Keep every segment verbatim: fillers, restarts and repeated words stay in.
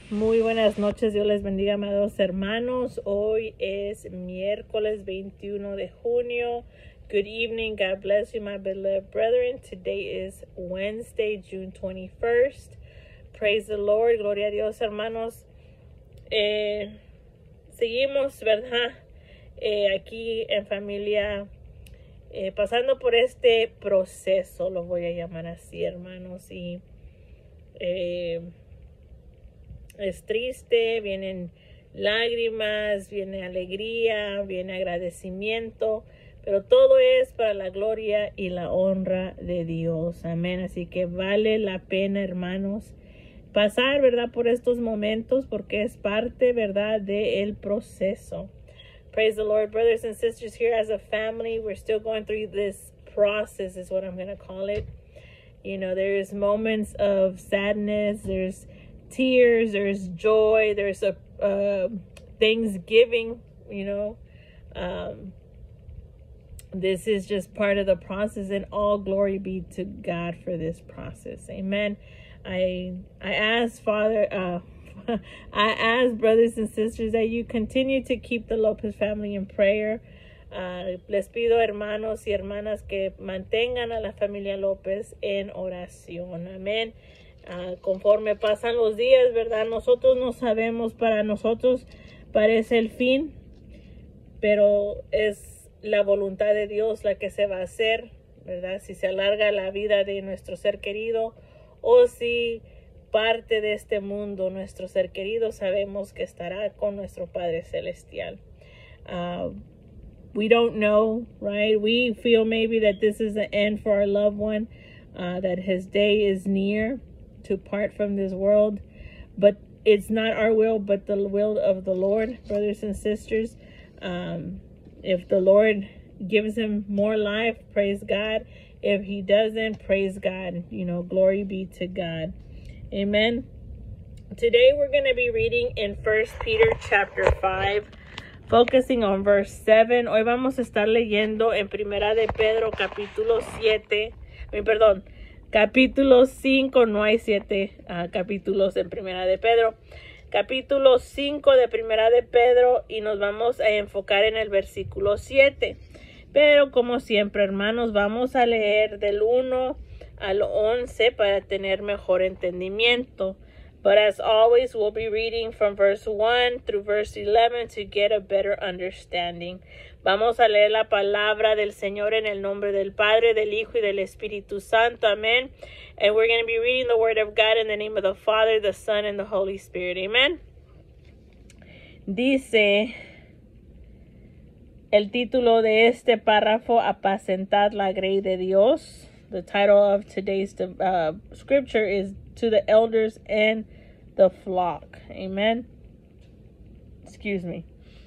Muy buenas noches, Dios les bendiga, amados hermanos. Hoy es miércoles veintiuno de junio. Good evening, God bless you, my beloved brethren. Today is Wednesday, June twenty-first. Praise the Lord, gloria a Dios, hermanos. Eh, seguimos, ¿verdad? Eh, aquí en familia, eh, pasando por este proceso, lo voy a llamar así, hermanos, y eh, es triste, vienen lágrimas, viene alegría, viene agradecimiento, pero todo es para la gloria y la honra de Dios. Amén. Así que vale la pena, hermanos, pasar, ¿verdad?, por estos momentos, porque es parte, ¿verdad?, del proceso. Praise the Lord, brothers and sisters. Here as a family, we're still going through this process, is what I'm going to call it. You know, there's moments of sadness, there's tears, there's joy, there's a uh, thanksgiving, you know. Um, this is just part of the process, and all glory be to God for this process. Amen. I I ask, Father, uh, I ask, brothers and sisters, that you continue to keep the Lopez family in prayer. Uh, les pido, hermanos y hermanas, que mantengan a la familia López en oración. Amén. Uh, conforme pasan los días, ¿verdad? Nosotros no sabemos, para nosotros parece el fin, pero es la voluntad de Dios la que se va a hacer, ¿verdad? Si se alarga la vida de nuestro ser querido o si parte de este mundo, nuestro ser querido, sabemos que estará con nuestro Padre Celestial. Uh, we don't know, right? We feel maybe that this is the end for our loved one, uh, that his day is near to part from this world, but it's not our will, but the will of the Lord, brothers and sisters. Um, if the Lord gives him more life, praise God. If he doesn't, praise God. You know, glory be to God. Amen. Today we're going to be reading in First Peter chapter five, focusing on verse seven. Hoy vamos a estar leyendo en Primera de Pedro capítulo siete, eh, perdón, capítulo cinco, no hay siete uh, capítulos en Primera de Pedro. Capítulo cinco de Primera de Pedro, y nos vamos a enfocar en el versículo siete. Pero como siempre, hermanos, vamos a leer del uno al once para tener mejor entendimiento. But as always, we'll be reading from verse one through verse eleven to get a better understanding. Vamos a leer la palabra del Señor en el nombre del Padre, del Hijo y del Espíritu Santo. Amén. And we're going to be reading the Word of God in the name of the Father, the Son, and the Holy Spirit. Amen. Dice el título de este párrafo: Apacentad la grey de Dios. The title of today's uh, scripture is To the Elders and the Flock. Amen. Excuse me.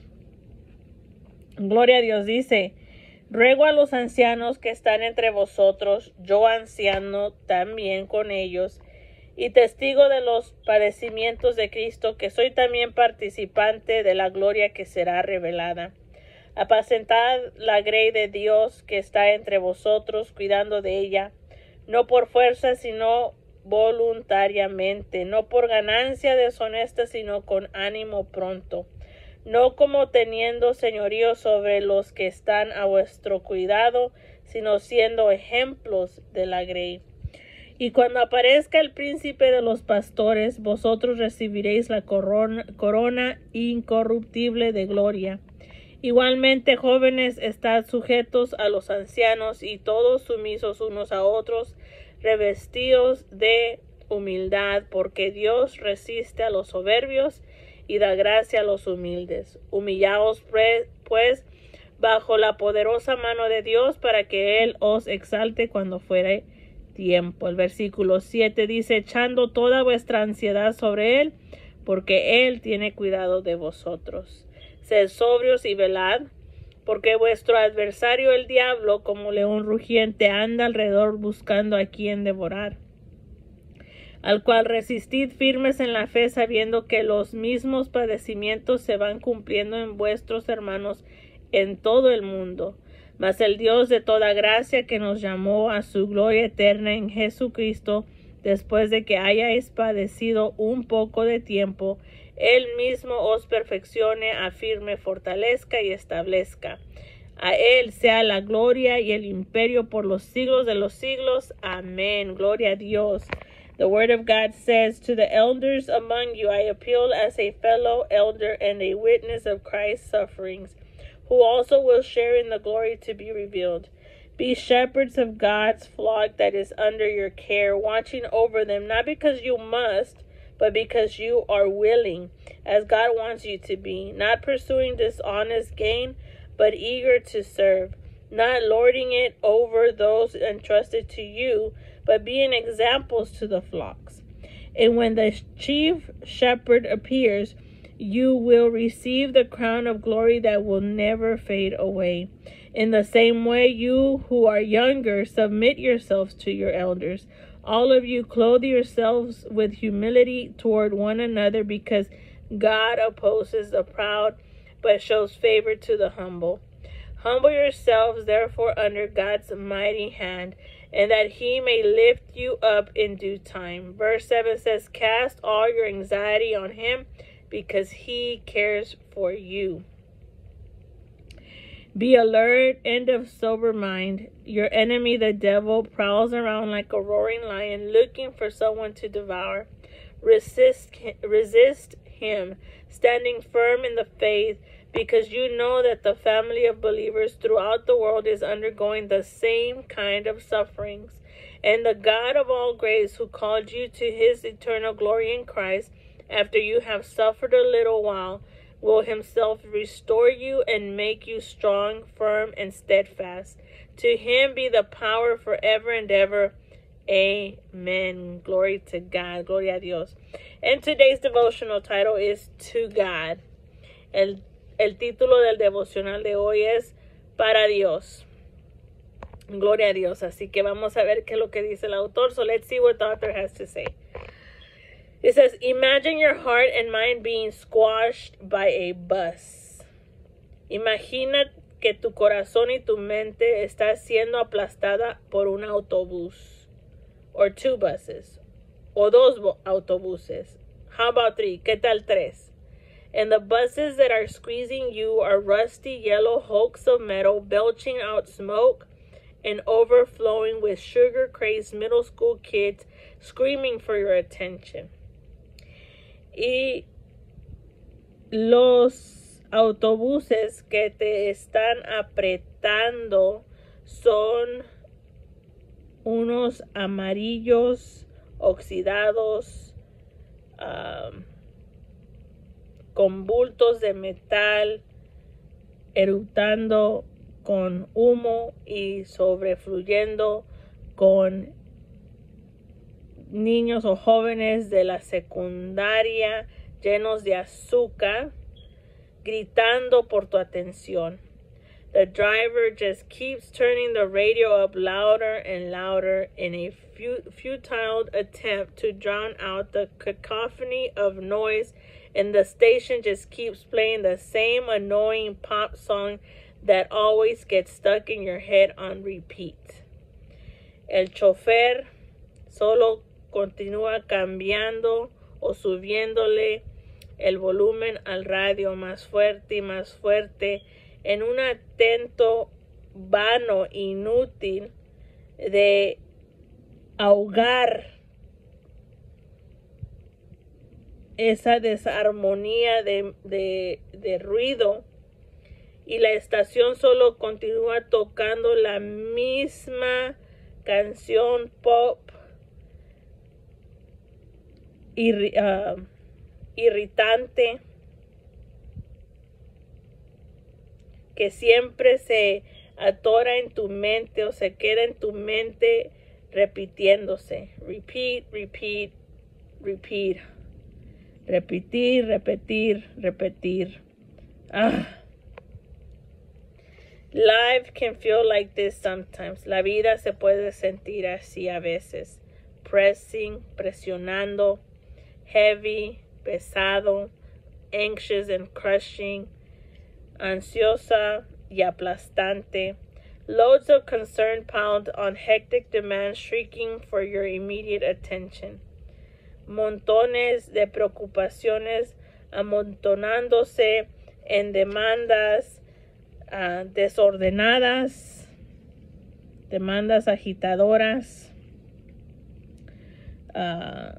Gloria a Dios. Dice: ruego a los ancianos que están entre vosotros, yo anciano también con ellos, y testigo de los padecimientos de Cristo, que soy también participante de la gloria que será revelada. Apacentad la grey de Dios que está entre vosotros, cuidando de ella, no por fuerza, sino voluntariamente, no por ganancia deshonesta, sino con ánimo pronto, no como teniendo señorío sobre los que están a vuestro cuidado, sino siendo ejemplos de la grey. Y cuando aparezca el príncipe de los pastores, vosotros recibiréis la corona, corona incorruptible de gloria. Igualmente, jóvenes, estad sujetos a los ancianos, y todos sumisos unos a otros, revestidos de humildad, porque Dios resiste a los soberbios y da gracia a los humildes. Humillaos pues bajo la poderosa mano de Dios, para que Él os exalte cuando fuere tiempo. El versículo siete dice: echando toda vuestra ansiedad sobre Él, porque Él tiene cuidado de vosotros. Sed sobrios y velad, porque vuestro adversario el diablo, como león rugiente, anda alrededor buscando a quien devorar, al cual resistid firmes en la fe, sabiendo que los mismos padecimientos se van cumpliendo en vuestros hermanos en todo el mundo. Mas el Dios de toda gracia, que nos llamó a su gloria eterna en Jesucristo, Después de que hayáis padecido un poco de tiempo, Él mismo os perfeccione, afirme, fortalezca y establezca. A Él sea la gloria y el imperio por los siglos de los siglos. Amén. Gloria a Dios. The word of God says, to the elders among you I appeal as a fellow elder and a witness of Christ's sufferings, who also will share in the glory to be revealed. Be shepherds of God's flock that is under your care, watching over them, not because you must, but because you are willing, as God wants you to be, not pursuing dishonest gain, but eager to serve, not lording it over those entrusted to you, but being examples to the flocks. And when the chief shepherd appears, you will receive the crown of glory that will never fade away. In the same way, you who are younger, submit yourselves to your elders. All of you clothe yourselves with humility toward one another, because God opposes the proud, but shows favor to the humble. Humble yourselves, therefore, under God's mighty hand, and that he may lift you up in due time. Verse seven says, cast all your anxiety on him, because he cares for you. Be alert and of sober mind. Your enemy, the devil, prowls around like a roaring lion, looking for someone to devour. Resist, resist him, standing firm in the faith, because you know that the family of believers throughout the world is undergoing the same kind of sufferings. And the God of all grace, who called you to his eternal glory in Christ, after you have suffered a little while, will himself restore you and make you strong, firm, and steadfast. To him be the power forever and ever. Amen. Glory to God. Gloria a Dios. And today's devotional title is To God. El, el título del devocional de hoy es Para Dios. Gloria a Dios. Así que vamos a ver qué es lo que dice el autor. So let's see what the author has to say. It says, imagine your heart and mind being squashed by a bus. Imagina que tu corazón y tu mente está siendo aplastada por un autobús. Or two buses. O dos autobuses. How about three? ¿Qué tal tres? And the buses that are squeezing you are rusty yellow hulks of metal belching out smoke and overflowing with sugar-crazed middle school kids screaming for your attention. Y los autobuses que te están apretando son unos amarillos oxidados um, con bultos de metal eructando con humo y sobrefluyendo con niños o jóvenes de la secundaria llenos de azúcar, gritando por tu atención. The driver just keeps turning the radio up louder and louder in a futile attempt to drown out the cacophony of noise, and the station just keeps playing the same annoying pop song that always gets stuck in your head on repeat. El chofer solo continúa cambiando o subiéndole el volumen al radio más fuerte y más fuerte en un atento vano inútil de ahogar esa desarmonía de, de, de ruido, y la estación solo continúa tocando la misma canción pop irri, uh, irritante que siempre se atora en tu mente o se queda en tu mente repitiéndose. Repeat, repeat, repeat. Repetir, repetir, repetir. Ah. Life can feel like this sometimes. La vida se puede sentir así a veces. Pressing, presionando. Heavy, pesado. Anxious and crushing. Ansiosa y aplastante. Loads of concern pound on hectic demands shrieking for your immediate attention. Montones de preocupaciones amontonándose en demandas uh, desordenadas, demandas agitadoras, uh,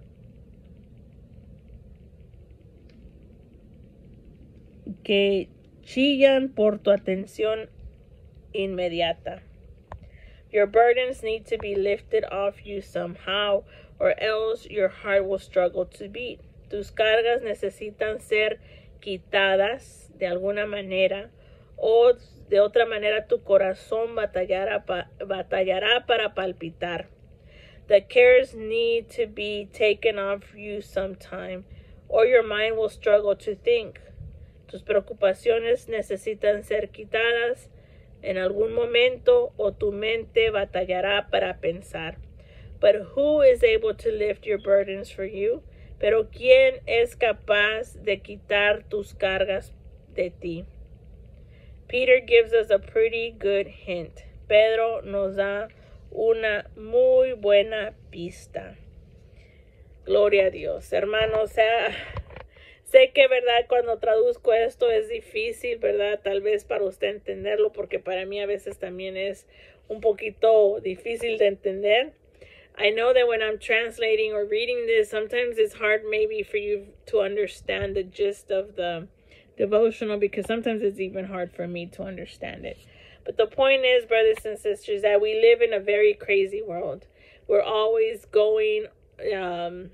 que chillan por tu atención inmediata. Your burdens need to be lifted off you somehow, or else your heart will struggle to beat. Tus cargas necesitan ser quitadas de alguna manera, o de otra manera tu corazón batallará, pa, batallará para palpitar. The cares need to be taken off you sometime, or your mind will struggle to think. Tus preocupaciones necesitan ser quitadas en algún momento, o tu mente batallará para pensar. But who is able to lift your burdens for you? Pero ¿quién es capaz de quitar tus cargas de ti? Peter gives us a pretty good hint. Pedro nos da una muy buena pista. Gloria a Dios, hermanos. O sea, sé que, verdad, cuando traduzco esto es difícil, verdad, tal vez para usted entenderlo, porque para mí a veces también es un poquito difícil de entender. I know that when I'm translating or reading this, sometimes it's hard maybe for you to understand the gist of the devotional, because sometimes it's even hard for me to understand it. But the point is, brothers and sisters, that we live in a very crazy world. We're always going um,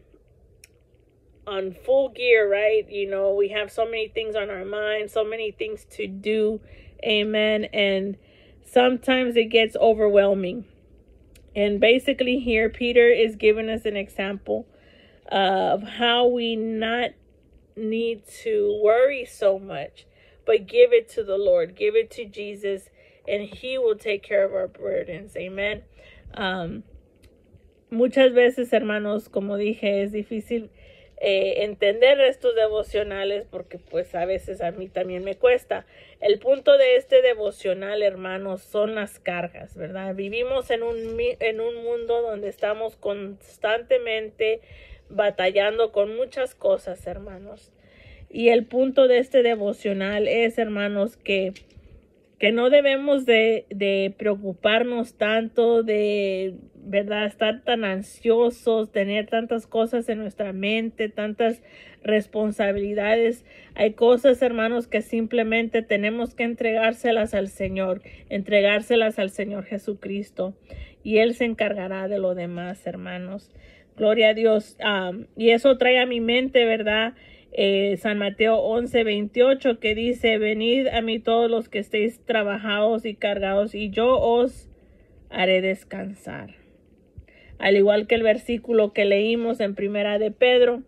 on full gear, right? You know, we have so many things on our mind, so many things to do. Amen. And sometimes it gets overwhelming. And basically here, Peter is giving us an example of how we not need to worry so much, but give it to the Lord, give it to Jesus, and He will take care of our burdens. Amen. Um, muchas veces, hermanos, como dije, es difícil eh, entender estos devocionales, porque pues a veces a mí también me cuesta. El punto de este devocional, hermanos, son las cargas, ¿verdad? Vivimos en un, en un mundo donde estamos constantemente batallando con muchas cosas, hermanos. Y el punto de este devocional es, hermanos, que, que no debemos de, de preocuparnos tanto, de, ¿verdad?, estar tan ansiosos, tener tantas cosas en nuestra mente, tantas responsabilidades. Hay cosas, hermanos, que simplemente tenemos que entregárselas al Señor, entregárselas al Señor Jesucristo, y Él se encargará de lo demás, hermanos. Gloria a Dios. Um, y eso trae a mi mente, ¿verdad?, Eh, San Mateo once veintiocho, que dice: venid a mí todos los que estéis trabajados y cargados, y yo os haré descansar. Al igual que el versículo que leímos en Primera de Pedro,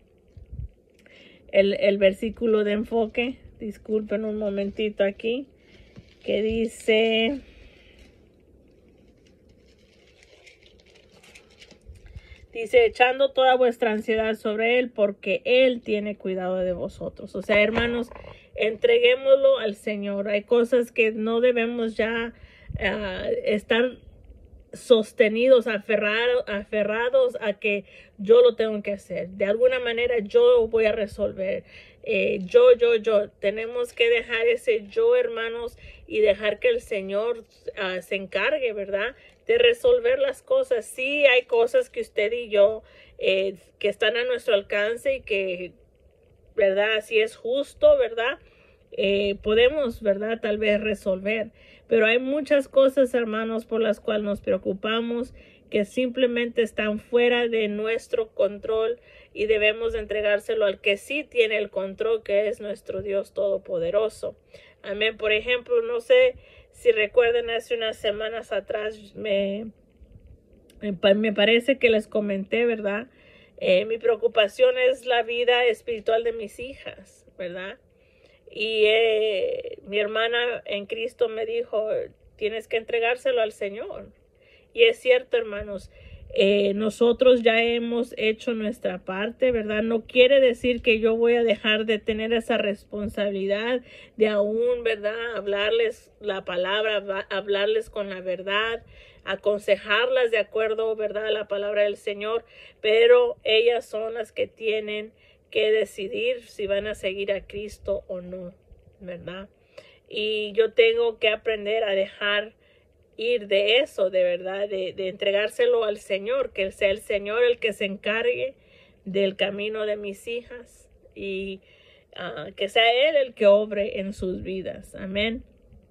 el, el versículo de enfoque, disculpen un momentito aquí, que dice: Dice, echando toda vuestra ansiedad sobre Él, porque Él tiene cuidado de vosotros. O sea, hermanos, entreguémoslo al Señor. Hay cosas que no debemos ya uh, estar sostenidos, aferrados, aferrados a que yo lo tengo que hacer. De alguna manera yo voy a resolver. Eh, yo, yo, yo. Tenemos que dejar ese yo, hermanos, y dejar que el Señor uh, se encargue, ¿verdad?, de resolver las cosas. Sí, hay cosas que usted y yo eh, que están a nuestro alcance y que, ¿verdad?, si es justo, ¿verdad?, eh, podemos, ¿verdad?, tal vez resolver. Pero hay muchas cosas, hermanos, por las cuales nos preocupamos, que simplemente están fuera de nuestro control, y debemos entregárselo al que sí tiene el control, que es nuestro Dios Todopoderoso. Amén. Por ejemplo, no sé si recuerdan, hace unas semanas atrás me, me parece que les comenté, ¿verdad? Eh, mi preocupación es la vida espiritual de mis hijas, ¿verdad? Y eh, mi hermana en Cristo me dijo, tienes que entregárselo al Señor. Y es cierto, hermanos, Eh, nosotros ya hemos hecho nuestra parte, ¿verdad? No quiere decir que yo voy a dejar de tener esa responsabilidad de aún, ¿verdad? Hablarles la palabra, hablarles con la verdad, aconsejarlas de acuerdo, ¿verdad?, a la palabra del Señor, pero ellas son las que tienen que decidir si van a seguir a Cristo o no, ¿verdad? Y yo tengo que aprender a dejar ir de eso, de verdad, de, de entregárselo al Señor, que sea el Señor el que se encargue del camino de mis hijas y uh, que sea Él el que obre en sus vidas. Amén.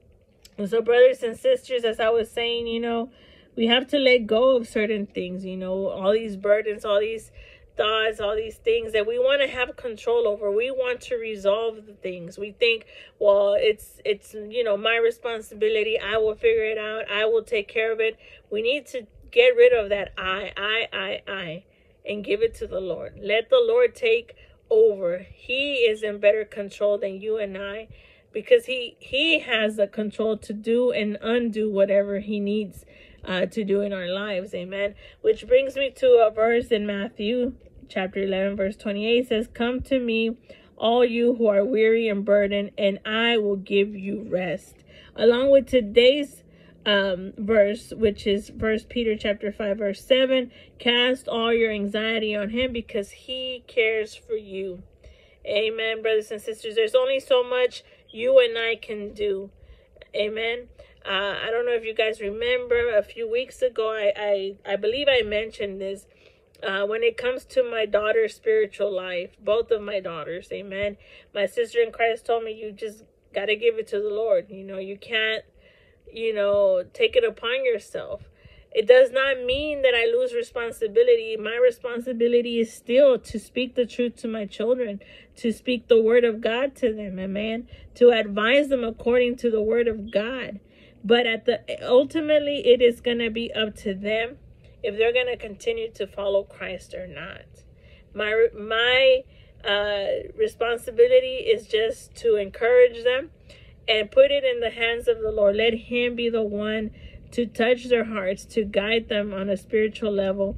So, brothers and sisters, as I was saying, you know, we have to let go of certain things, you know, all these burdens, all these thoughts, all these things that we want to have control over. We want to resolve the things. We think, well, it's, it's, you know, my responsibility. I will figure it out. I will take care of it. We need to get rid of that I, I, I, I, and give it to the Lord. Let the Lord take over. He is in better control than you and I, because he, he has the control to do and undo whatever he needs uh, to do in our lives. Amen. Which brings me to a verse in Matthew chapter eleven, verse twenty-eight says, "Come to me, all you who are weary and burdened, and I will give you rest." Along with today's um, verse, which is First Peter chapter five, verse seven, "Cast all your anxiety on him because he cares for you." Amen, brothers and sisters. There's only so much you and I can do. Amen. Uh, I don't know if you guys remember, a few weeks ago, I, I, I believe I mentioned this. Uh, when it comes to my daughter's spiritual life, both of my daughters, amen. My sister in Christ told me, you just got to give it to the Lord. You know, you can't, you know, take it upon yourself. It does not mean that I lose responsibility. My responsibility is still to speak the truth to my children, to speak the word of God to them, amen, to advise them according to the word of God. But at the ultimately, it is going to be up to them if they're going to continue to follow Christ or not. My my uh, responsibility is just to encourage them and put it in the hands of the Lord. Let him be the one to touch their hearts, to guide them on a spiritual level,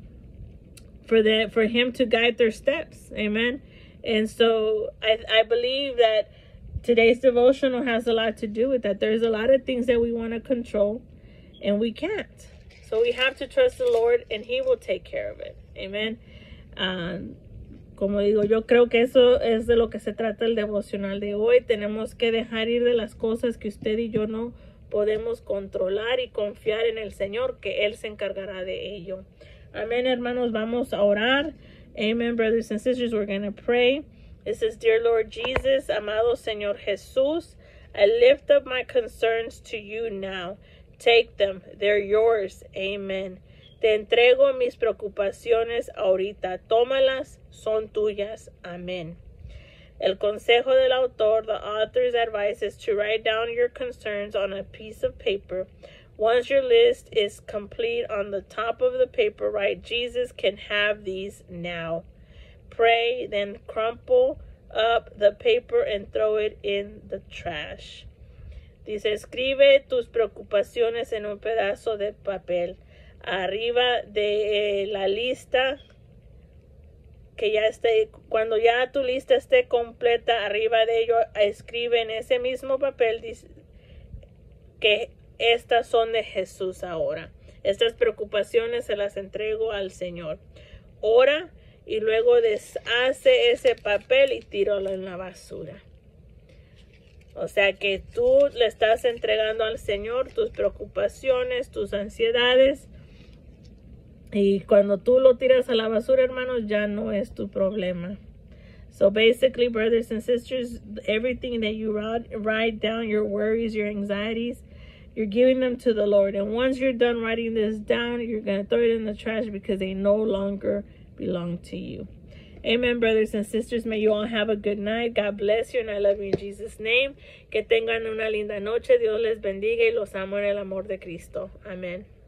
for the, for him to guide their steps. Amen. And so I, I believe that today's devotional has a lot to do with that. There's a lot of things that we want to control and we can't. So we have to trust the Lord and he will take care of it. Amen. Um, como digo, yo creo que eso es de lo que se trata el devocional de hoy. Tenemos que dejar ir de las cosas que usted y yo no podemos controlar y confiar en el Señor, que Él se encargará de ello. Amén, hermanos. Vamos a orar. Amen, brothers and sisters. We're going to pray. It says, "Dear Lord Jesus, amado Señor Jesús, I lift up my concerns to you now. Take them. They're yours. Amen. Te entrego mis preocupaciones ahorita. Tómalas. Son tuyas. Amén." El consejo del autor, the author's advice, is to write down your concerns on a piece of paper. Once your list is complete, on the top of the paper, write, "Jesus can have these now." Pray, then crumple up the paper and throw it in the trash. Dice, escribe tus preocupaciones en un pedazo de papel. Arriba de la lista, que ya esté, cuando ya tu lista esté completa, arriba de ello, escribe en ese mismo papel dice, que estas son de Jesús ahora. Estas preocupaciones se las entrego al Señor. Ora y luego deshace ese papel y tíralo en la basura. O sea que tú le estás entregando al Señor tus preocupaciones, tus ansiedades. Y cuando tú lo tiras a la basura, hermanos, ya no es tu problema. So basically, brothers and sisters, everything that you write, write down, your worries, your anxieties, you're giving them to the Lord. And once you're done writing this down, you're going to throw it in the trash because they no longer belong to you. Amen, brothers and sisters. May you all have a good night. God bless you and I love you in Jesus' name. Que tengan una linda noche. Dios les bendiga y los amo en el amor de Cristo. Amén.